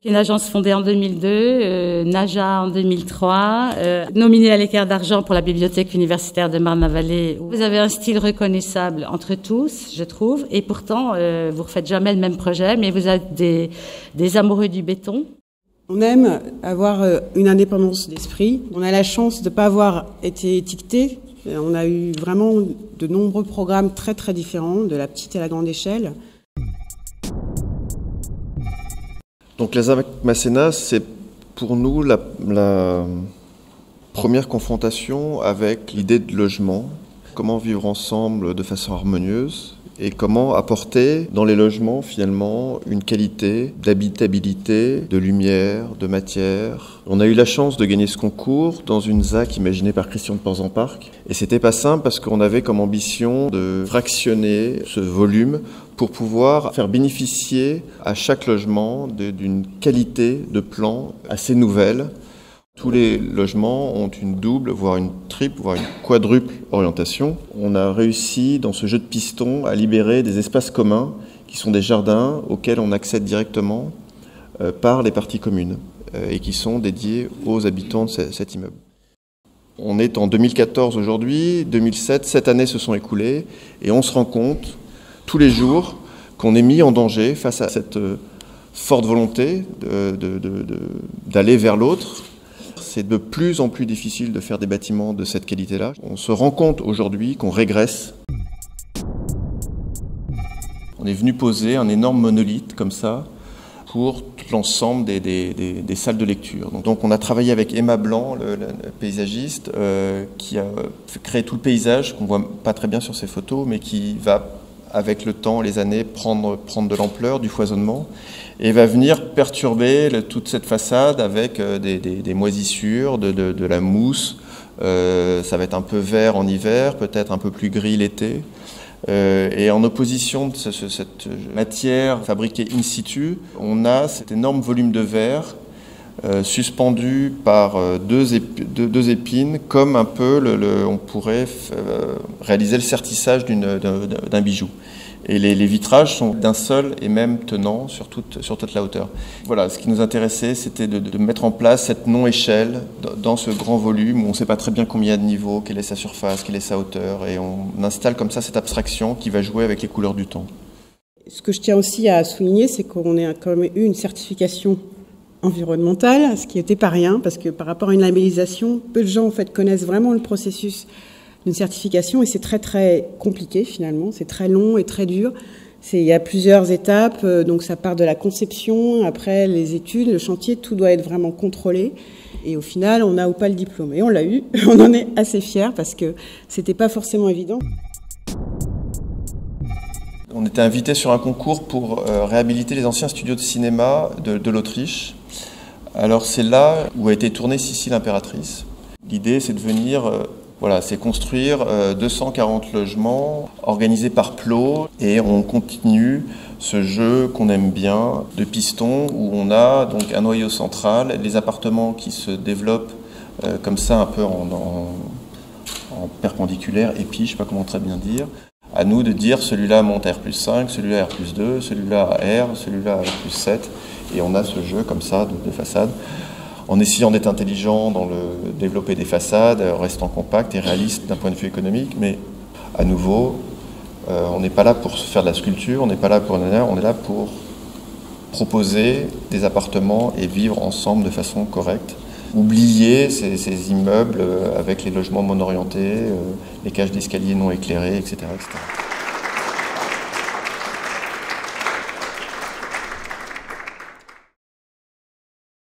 Une agence fondée en 2002, Naja en 2003, nominée à l'Équerre d'Argent pour la Bibliothèque universitaire de Marne-la-Vallée. Vous avez un style reconnaissable entre tous, je trouve, et pourtant, vous ne refaites jamais le même projet, mais vous êtes des amoureux du béton. On aime avoir une indépendance d'esprit. On a la chance de ne pas avoir été étiqueté. On a eu vraiment de nombreux programmes très très différents, de la petite à la grande échelle. Donc les Arts Masséna, c'est pour nous la première confrontation avec l'idée de logement. Comment vivre ensemble de façon harmonieuse et comment apporter dans les logements finalement une qualité d'habitabilité, de lumière, de matière. On a eu la chance de gagner ce concours dans une ZAC imaginée par Christian de Porzenparc. Et c'était pas simple parce qu'on avait comme ambition de fractionner ce volume pour pouvoir faire bénéficier à chaque logement d'une qualité de plan assez nouvelle. Tous les logements ont une double, voire une triple, voire une quadruple orientation. On a réussi, dans ce jeu de pistons, à libérer des espaces communs qui sont des jardins auxquels on accède directement par les parties communes et qui sont dédiés aux habitants de cet immeuble. On est en 2014 aujourd'hui, 2007, 7 années se sont écoulées et on se rend compte tous les jours qu'on est mis en danger face à cette forte volonté d'aller vers l'autre. C'est de plus en plus difficile de faire des bâtiments de cette qualité-là. On se rend compte aujourd'hui qu'on régresse. On est venu poser un énorme monolithe comme ça pour tout l'ensemble des salles de lecture. Donc on a travaillé avec Emma Blanc, le paysagiste, qui a créé tout le paysage qu'on voit pas très bien sur ces photos, mais qui va, avec le temps, les années, prendre de l'ampleur, du foisonnement, et va venir perturber toute cette façade avec des moisissures, de la mousse. Ça va être un peu vert en hiver, peut-être un peu plus gris l'été. Et en opposition de cette matière fabriquée in situ, on a cet énorme volume de verre suspendu par deux épines, comme un peu on pourrait réaliser le sertissage d'un bijou. Et les vitrages sont d'un seul et même tenant sur toute la hauteur. Voilà, ce qui nous intéressait, c'était de mettre en place cette non-échelle dans ce grand volume où on ne sait pas très bien combien il y a de niveaux, quelle est sa surface, quelle est sa hauteur, et on installe comme ça cette abstraction qui va jouer avec les couleurs du temps. Ce que je tiens aussi à souligner, c'est qu'on a quand même eu une certification environnementale, ce qui n'était pas rien, parce que par rapport à une labellisation, peu de gens en fait connaissent vraiment le processus d'une certification et c'est très très compliqué finalement, c'est très long et très dur. Il y a plusieurs étapes, donc ça part de la conception, après les études, le chantier, tout doit être vraiment contrôlé. Et au final, on a ou pas le diplôme. Et on l'a eu, on en est assez fiers parce que c'était pas forcément évident. On était invité sur un concours pour réhabiliter les anciens studios de cinéma de l'Autriche. Alors c'est là où a été tournée Sissi l'impératrice. L'idée, c'est de venir... c'est construire 240 logements organisés par plots et on continue ce jeu qu'on aime bien de pistons où on a donc un noyau central, les appartements qui se développent comme ça un peu en perpendiculaire, épi, je ne sais pas comment très bien dire. À nous de dire celui-là monte à R+5, celui-là à R+2, celui-là à R, celui-là à R+7 et on a ce jeu comme ça de façade. En essayant d'être intelligent dans le développer des façades, restant compact et réaliste d'un point de vue économique, mais à nouveau, on n'est pas là pour faire de la sculpture, on n'est pas là pour on est là pour proposer des appartements et vivre ensemble de façon correcte. Oublier ces immeubles avec les logements non orientés, les cages d'escalier non éclairées, etc., etc.